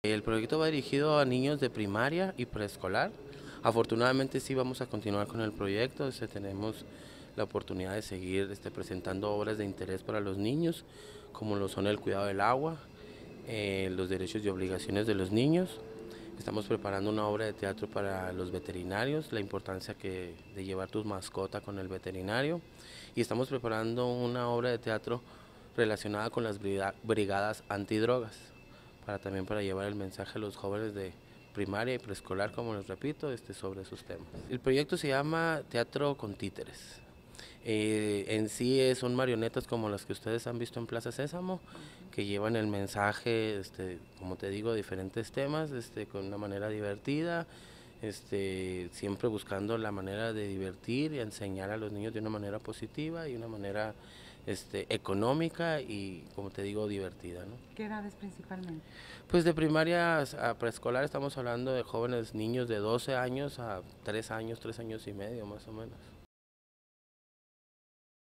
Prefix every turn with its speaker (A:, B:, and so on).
A: El proyecto va dirigido a niños de primaria y preescolar. Afortunadamente sí vamos a continuar con el proyecto, tenemos la oportunidad de seguir presentando obras de interés para los niños, como lo son el cuidado del agua, los derechos y obligaciones de los niños. Estamos preparando una obra de teatro para los veterinarios, la importancia de llevar tu mascota con el veterinario. Y estamos preparando una obra de teatro relacionada con las brigadas antidrogas, también para llevar el mensaje a los jóvenes de primaria y preescolar, como les repito, sobre esos temas. El proyecto se llama Teatro con Títeres. En sí son marionetas como las que ustedes han visto en Plaza Sésamo, que llevan el mensaje, como te digo, diferentes temas, con una manera divertida, siempre buscando la manera de divertir y enseñar a los niños de una manera positiva y una manera económica y, como te digo, divertida, ¿no?
B: ¿Qué edades principalmente?
A: Pues de primaria a preescolar estamos hablando de jóvenes niños de 12 años a 3 años, 3 años y medio más o menos.